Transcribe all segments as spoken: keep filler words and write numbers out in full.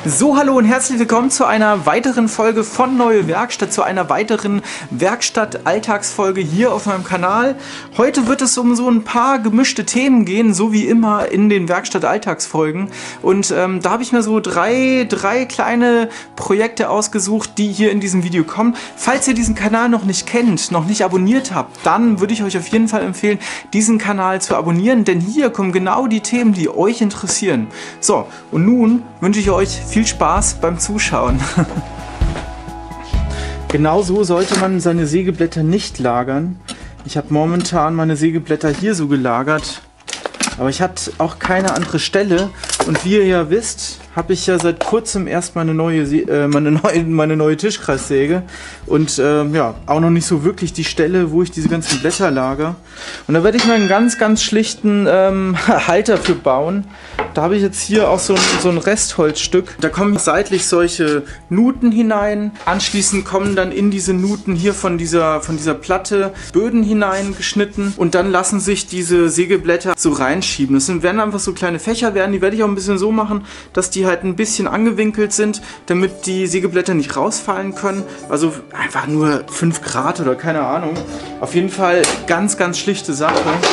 So, hallo und herzlich willkommen zu einer weiteren Folge von Neue Werkstatt, zu einer weiteren Werkstatt-Alltagsfolge hier auf meinem Kanal. Heute wird es um so ein paar gemischte Themen gehen, so wie immer in den Werkstatt-Alltagsfolgen. Und ähm, da habe ich mir so drei, drei kleine Projekte ausgesucht, die hier in diesem Video kommen. Falls ihr diesen Kanal noch nicht kennt, noch nicht abonniert habt, dann würde ich euch auf jeden Fall empfehlen, diesen Kanal zu abonnieren, denn hier kommen genau die Themen, die euch interessieren. So, und nun wünsche ich euch viel Spaß beim Zuschauen. Genau so sollte man seine Sägeblätter nicht lagern. Ich habe momentan meine Sägeblätter hier so gelagert, aber ich hatte auch keine andere Stelle. Und wie ihr ja wisst, habe ich ja seit kurzem erst meine neue, äh, meine neue, meine neue Tischkreissäge und äh, ja, auch noch nicht so wirklich die Stelle, wo ich diese ganzen Blätter lager. Und da werde ich mal einen ganz, ganz schlichten ähm, Halter für bauen. Da habe ich jetzt hier auch so ein, so ein Restholzstück. Da kommen seitlich solche Nuten hinein. Anschließend kommen dann in diese Nuten hier von dieser, von dieser Platte Böden hineingeschnitten. Und dann lassen sich diese Sägeblätter so reinschieben. Das sind, werden einfach so kleine Fächer werden. Die werde ich auch ein bisschen so machen, dass die halt ein bisschen angewinkelt sind, damit die Sägeblätter nicht rausfallen können. Also einfach nur fünf Grad oder keine Ahnung. Auf jeden Fall ganz, ganz schlichte Sache.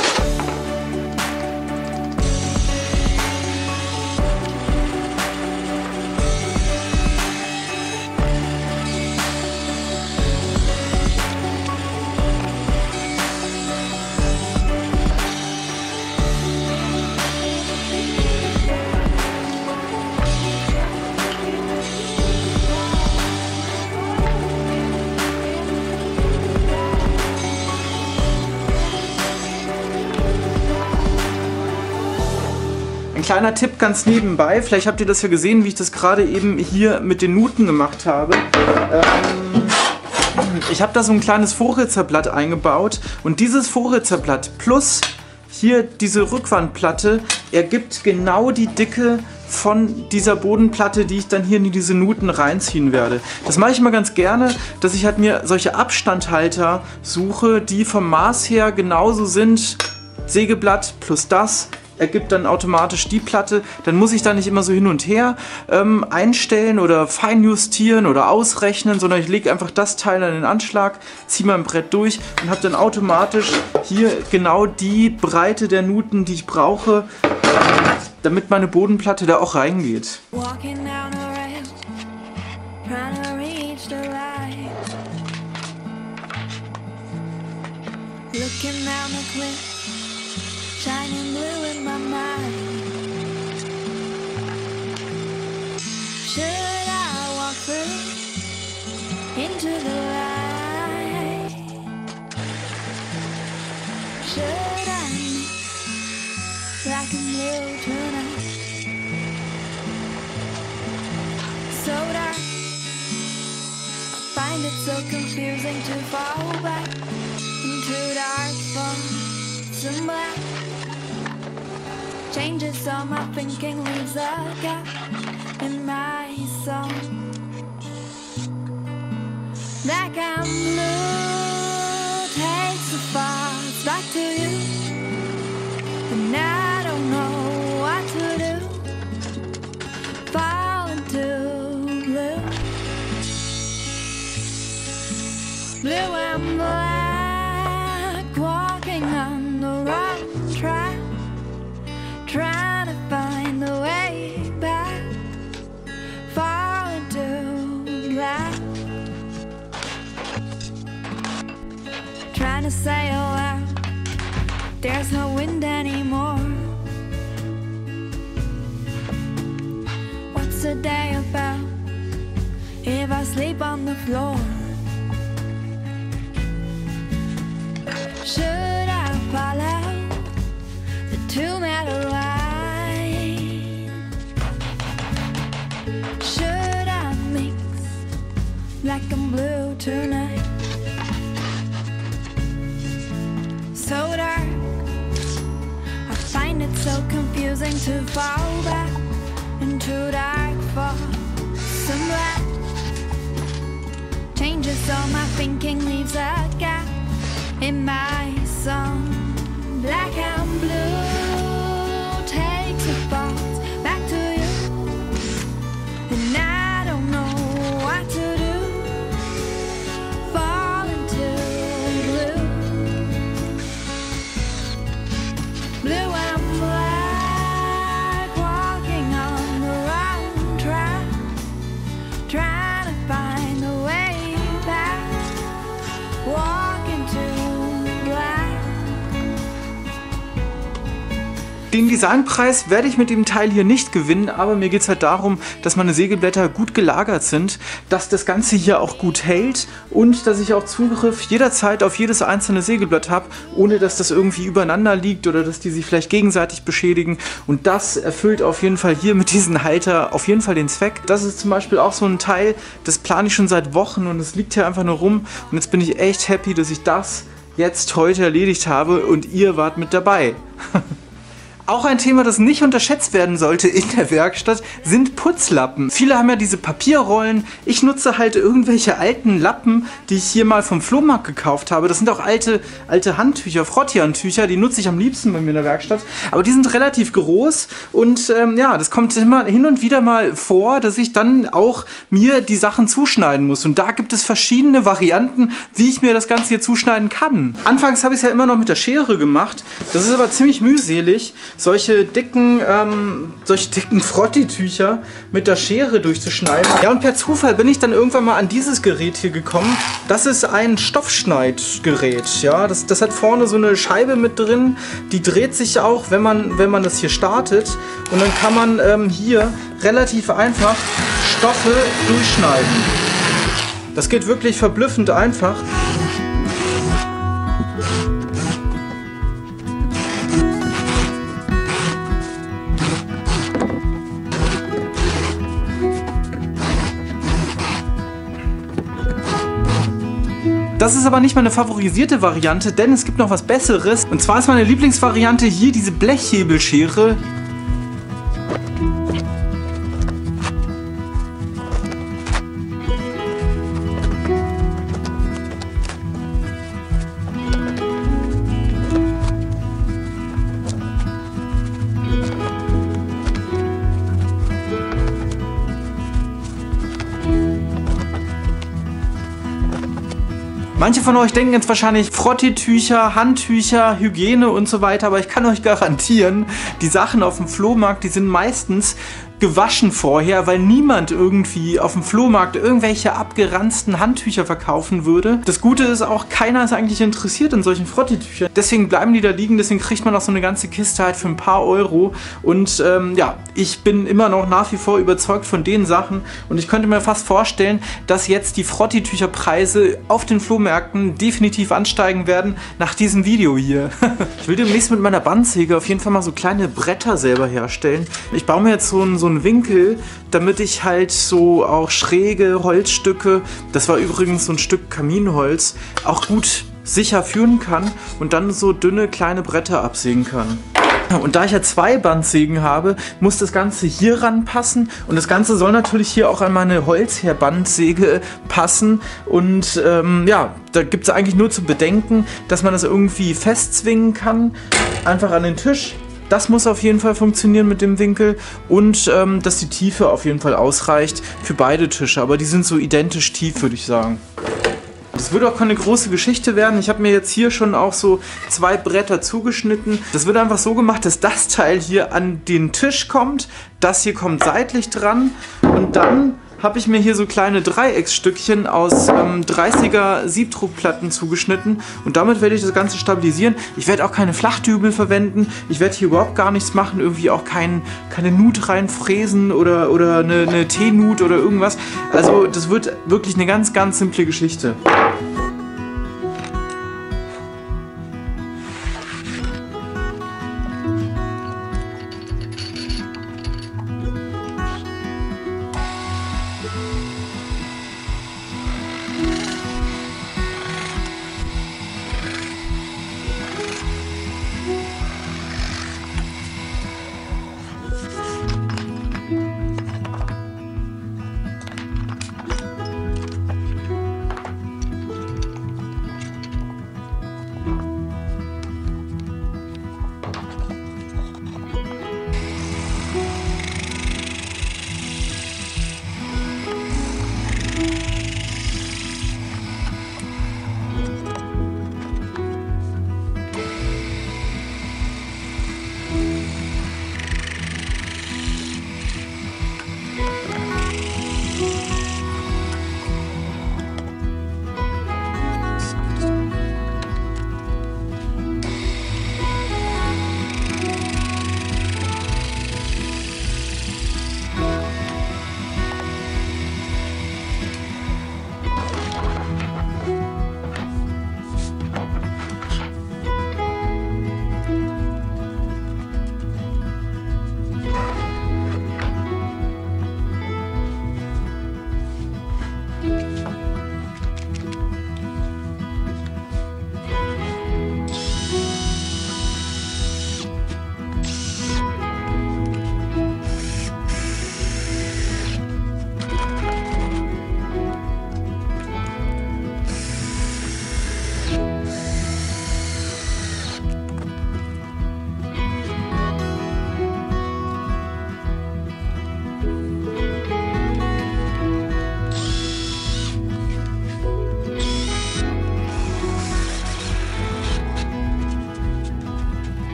Ein kleiner Tipp ganz nebenbei, vielleicht habt ihr das ja gesehen, wie ich das gerade eben hier mit den Nuten gemacht habe. Ähm, ich habe da so ein kleines Vorritzerblatt eingebaut und dieses Vorritzerblatt plus hier diese Rückwandplatte ergibt genau die Dicke von dieser Bodenplatte, die ich dann hier in diese Nuten reinziehen werde. Das mache ich immer ganz gerne, dass ich halt mir solche Abstandhalter suche, die vom Maß her genauso sind. Sägeblatt plus das ergibt dann automatisch die Platte. Dann muss ich da nicht immer so hin und her ähm, einstellen oder feinjustieren oder ausrechnen, sondern ich lege einfach das Teil an den Anschlag, ziehe mein Brett durch und habe dann automatisch hier genau die Breite der Nuten, die ich brauche, damit meine Bodenplatte da auch reingeht. Shining blue in my mind. Should I walk through into the light? Should I mix black and blue tonight? So dark, I find it so confusing to fall back into dark for some black. Changes all my thinking, leaves a gap in my soul. Black and blue takes the thoughts back to you, and I don't know what to do. Fall into blue, blue and black, walking on the wrong track. Trying to find the way back, fall into black. Trying to sail out, there's no wind anymore. What's a day about if I sleep on the floor? Should I follow the two metal line? Should I mix black and blue tonight? So dark, I find it so confusing to fall back into dark for some black. Changes all my thinking, leaves a gap in my song. Black and blue takes the thoughts back to you, and Den Designpreis werde ich mit dem Teil hier nicht gewinnen, aber mir geht es halt darum, dass meine Sägeblätter gut gelagert sind, dass das Ganze hier auch gut hält und dass ich auch Zugriff jederzeit auf jedes einzelne Sägeblatt habe, ohne dass das irgendwie übereinander liegt oder dass die sich vielleicht gegenseitig beschädigen. Und das erfüllt auf jeden Fall hier mit diesem Halter auf jeden Fall den Zweck. Das ist zum Beispiel auch so ein Teil, das plane ich schon seit Wochen und es liegt hier einfach nur rum. Und jetzt bin ich echt happy, dass ich das jetzt heute erledigt habe und ihr wart mit dabei. Auch ein Thema, das nicht unterschätzt werden sollte in der Werkstatt, sind Putzlappen. Viele haben ja diese Papierrollen. Ich nutze halt irgendwelche alten Lappen, die ich hier mal vom Flohmarkt gekauft habe. Das sind auch alte, alte Handtücher, Frottee-Handtücher, die nutze ich am liebsten bei mir in der Werkstatt. Aber die sind relativ groß und ähm, ja, das kommt immer hin und wieder mal vor, dass ich dann auch mir die Sachen zuschneiden muss. Und da gibt es verschiedene Varianten, wie ich mir das Ganze hier zuschneiden kann. Anfangs habe ich es ja immer noch mit der Schere gemacht. Das ist aber ziemlich mühselig, solche dicken, ähm, solche dicken Frottee-Tücher mit der Schere durchzuschneiden. Ja, und per Zufall bin ich dann irgendwann mal an dieses Gerät hier gekommen. Das ist ein Stoffschneidgerät. Ja, das, das hat vorne so eine Scheibe mit drin. Die dreht sich auch, wenn man, wenn man das hier startet. Und dann kann man ähm, hier relativ einfach Stoffe durchschneiden. Das geht wirklich verblüffend einfach. Das ist aber nicht meine favorisierte Variante, denn es gibt noch was Besseres. Und zwar ist meine Lieblingsvariante hier diese Blechhebelschere. Manche von euch denken jetzt wahrscheinlich Frottee-Tücher, Handtücher, Hygiene und so weiter, aber ich kann euch garantieren, die Sachen auf dem Flohmarkt, die sind meistens gewaschen vorher, weil niemand irgendwie auf dem Flohmarkt irgendwelche abgeranzten Handtücher verkaufen würde. Das Gute ist auch, keiner ist eigentlich interessiert in solchen Frottee-Tüchern. Deswegen bleiben die da liegen, deswegen kriegt man auch so eine ganze Kiste halt für ein paar Euro. Und ähm, ja, ich bin immer noch nach wie vor überzeugt von den Sachen und ich könnte mir fast vorstellen, dass jetzt die Frottee-Tücher-Preise auf den Flohmärkten definitiv ansteigen werden nach diesem Video hier. Ich will demnächst mit meiner Bandsäge auf jeden Fall mal so kleine Bretter selber herstellen. Ich baue mir jetzt so ein so einen Winkel, damit ich halt so auch schräge Holzstücke, das war übrigens so ein Stück Kaminholz, auch gut sicher führen kann und dann so dünne kleine Bretter absägen kann. Und da ich ja zwei Bandsägen habe, muss das Ganze hier ranpassen und das Ganze soll natürlich hier auch an meine Holzheer-Bandsäge passen und ähm, ja, da gibt es eigentlich nur zu bedenken, dass man das irgendwie festzwingen kann, einfach an den Tisch. Das muss auf jeden Fall funktionieren mit dem Winkel und ähm, dass die Tiefe auf jeden Fall ausreicht für beide Tische, aber die sind so identisch tief, würde ich sagen. Das wird auch keine große Geschichte werden. Ich habe mir jetzt hier schon auch so zwei Bretter zugeschnitten. Das wird einfach so gemacht, dass das Teil hier an den Tisch kommt, das hier kommt seitlich dran und dann habe ich mir hier so kleine Dreiecksstückchen aus ähm, dreißiger Siebdruckplatten zugeschnitten und damit werde ich das Ganze stabilisieren. Ich werde auch keine Flachdübel verwenden, ich werde hier überhaupt gar nichts machen, irgendwie auch kein, keine Nut reinfräsen oder, oder eine, eine T-Nut oder irgendwas. Also das wird wirklich eine ganz, ganz simple Geschichte.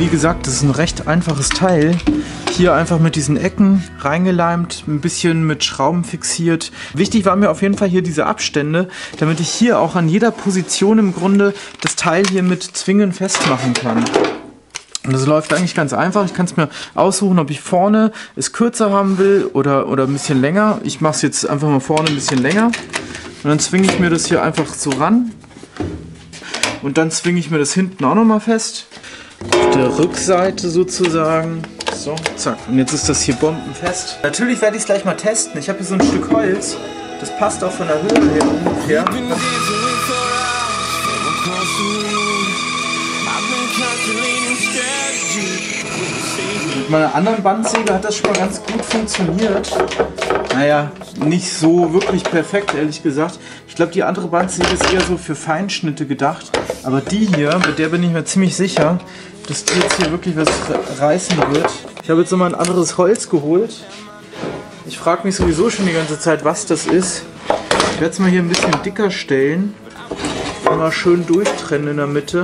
wie gesagt, das ist ein recht einfaches Teil. Hier einfach mit diesen Ecken reingeleimt, ein bisschen mit Schrauben fixiert. Wichtig war mir auf jeden Fall hier diese Abstände, damit ich hier auch an jeder Position im Grunde das Teil hier mit Zwingen festmachen kann. Und das läuft eigentlich ganz einfach. Ich kann es mir aussuchen, ob ich vorne es kürzer haben will oder, oder ein bisschen länger. Ich mache es jetzt einfach mal vorne ein bisschen länger. Und dann zwinge ich mir das hier einfach so ran. Und dann zwinge ich mir das hinten auch nochmal fest. Auf der Rückseite sozusagen. So, zack. Und jetzt ist das hier bombenfest. Natürlich werde ich es gleich mal testen. Ich habe hier so ein Stück Holz. Das passt auch von der Höhe her ungefähr. Mit meiner anderen Bandsäge hat das schon mal ganz gut funktioniert. Naja, nicht so wirklich perfekt, ehrlich gesagt. Ich glaube, die andere Bandsäge ist eher so für Feinschnitte gedacht. Aber die hier, mit der bin ich mir ziemlich sicher, dass die jetzt hier wirklich was reißen wird. Ich habe jetzt nochmal ein anderes Holz geholt. Ich frage mich sowieso schon die ganze Zeit, was das ist. Ich werde es mal hier ein bisschen dicker stellen. Mal schön durchtrennen in der Mitte.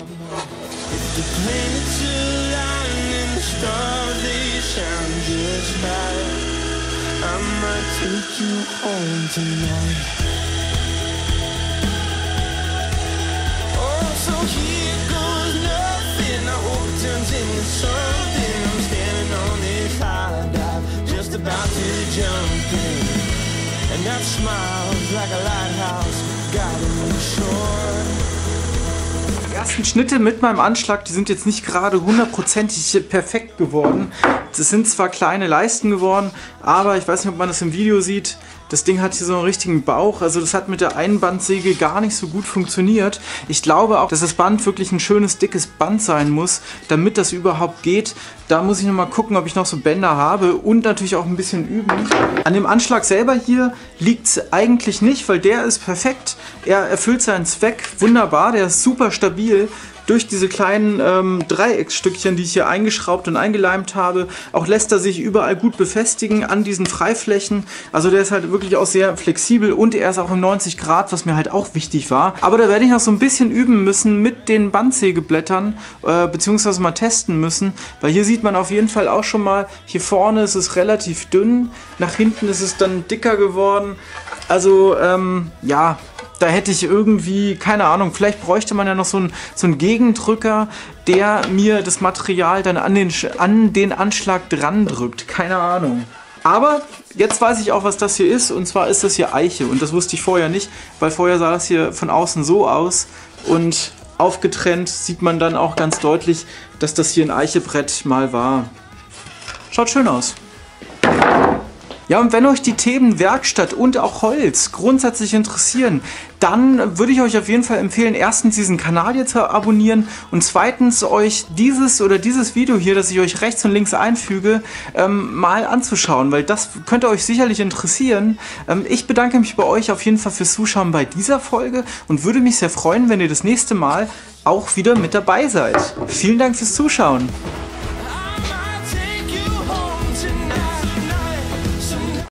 Die ersten Schnitte mit meinem Anschlag, die sind jetzt nicht gerade hundertprozentig perfekt geworden. Das sind zwar kleine Leisten geworden, aber ich weiß nicht, ob man das im Video sieht. Das Ding hat hier so einen richtigen Bauch, also das hat mit der Einbandsäge gar nicht so gut funktioniert. Ich glaube auch, dass das Band wirklich ein schönes, dickes Band sein muss, damit das überhaupt geht. Da muss ich nochmal gucken, ob ich noch so Bänder habe und natürlich auch ein bisschen üben. An dem Anschlag selber hier liegt es eigentlich nicht, weil der ist perfekt. Er erfüllt seinen Zweck wunderbar, der ist super stabil. Durch diese kleinen ähm, Dreiecksstückchen, die ich hier eingeschraubt und eingeleimt habe, auch lässt er sich überall gut befestigen an diesen Freiflächen. Also der ist halt wirklich auch sehr flexibel und er ist auch im neunzig Grad, was mir halt auch wichtig war. Aber da werde ich noch so ein bisschen üben müssen mit den Bandsägeblättern, äh, beziehungsweise mal testen müssen, weil hier sieht man auf jeden Fall auch schon mal, hier vorne ist es relativ dünn, nach hinten ist es dann dicker geworden. Also ähm, ja, da hätte ich irgendwie, keine Ahnung, vielleicht bräuchte man ja noch so einen, so einen Gegendrücker, der mir das Material dann an den, an den Anschlag dran drückt. Keine Ahnung. Aber jetzt weiß ich auch, was das hier ist. Und zwar ist das hier Eiche. Und das wusste ich vorher nicht, weil vorher sah das hier von außen so aus. Und aufgetrennt sieht man dann auch ganz deutlich, dass das hier ein Eichebrett mal war. Schaut schön aus. Ja, und wenn euch die Themen Werkstatt und auch Holz grundsätzlich interessieren, dann würde ich euch auf jeden Fall empfehlen, erstens diesen Kanal hier zu abonnieren und zweitens euch dieses oder dieses Video hier, das ich euch rechts und links einfüge, ähm, mal anzuschauen, weil das könnte euch sicherlich interessieren. Ähm, ich bedanke mich bei euch auf jeden Fall fürs Zuschauen bei dieser Folge und würde mich sehr freuen, wenn ihr das nächste Mal auch wieder mit dabei seid. Vielen Dank fürs Zuschauen.